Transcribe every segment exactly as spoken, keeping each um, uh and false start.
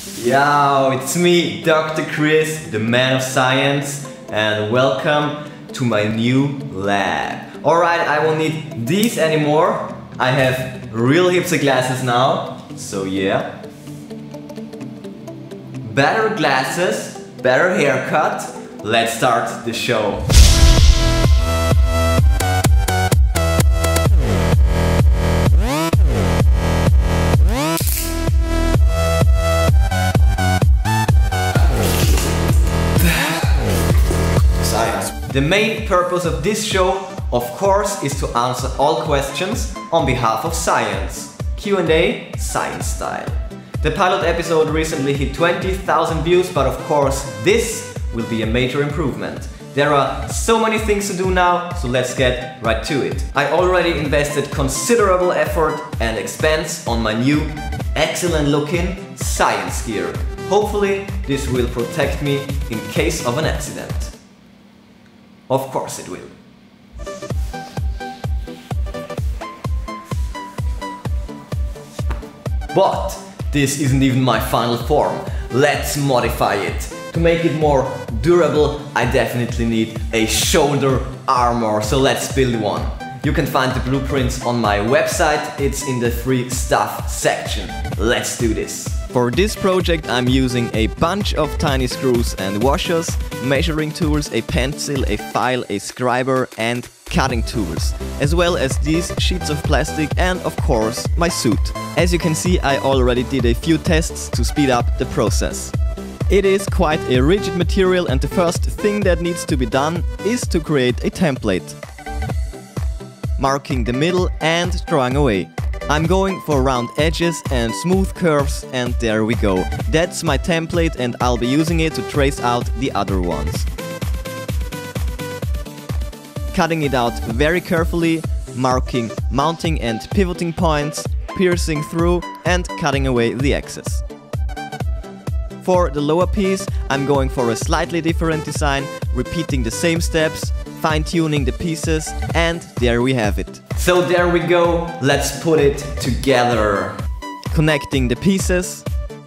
Yo, it's me, Doctor Chris, the man of science, and welcome to my new lab. Alright, I won't need these anymore. I have real hipster glasses now, so yeah. Better glasses, better haircut. Let's start the show. The main purpose of this show, of course, is to answer all questions on behalf of science. Q and A, science style. The pilot episode recently hit twenty thousand views, but of course this will be a major improvement. There are so many things to do now, so let's get right to it. I already invested considerable effort and expense on my new, excellent looking science gear. Hopefully this will protect me in case of an accident. Of course it will. But this isn't even my final form. Let's modify it. To make it more durable, I definitely need a shoulder armor, so let's build one. You can find the blueprints on my website, it's in the free stuff section. Let's do this. For this project I'm using a bunch of tiny screws and washers, measuring tools, a pencil, a file, a scriber and cutting tools, as well as these sheets of plastic and of course my suit. As you can see, I already did a few tests to speed up the process. It is quite a rigid material and the first thing that needs to be done is to create a template. Marking the middle and drawing away. I'm going for round edges and smooth curves, and there we go. That's my template and I'll be using it to trace out the other ones. Cutting it out very carefully, marking mounting and pivoting points, piercing through and cutting away the excess. For the lower piece, I'm going for a slightly different design, repeating the same steps, fine-tuning the pieces, and there we have it. So there we go, let's put it together. Connecting the pieces.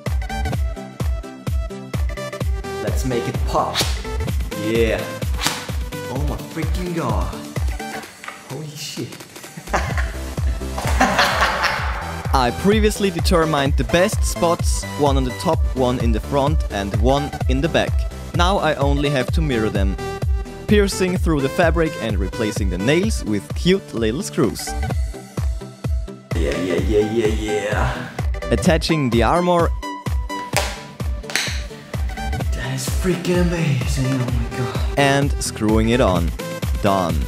Let's make it pop. Yeah. Oh my freaking god. Holy shit. I previously determined the best spots, one on the top, one in the front and one in the back. Now I only have to mirror them. Piercing through the fabric and replacing the nails with cute little screws. Yeah, yeah, yeah, yeah, yeah. Attaching the armor. That is freaking amazing, oh my god. And screwing it on. Done.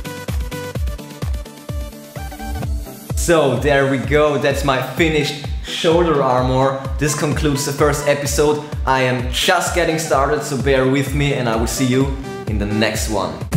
So there we go, that's my finished shoulder armor. This concludes the first episode. I am just getting started, so bear with me and I will see you in the next one.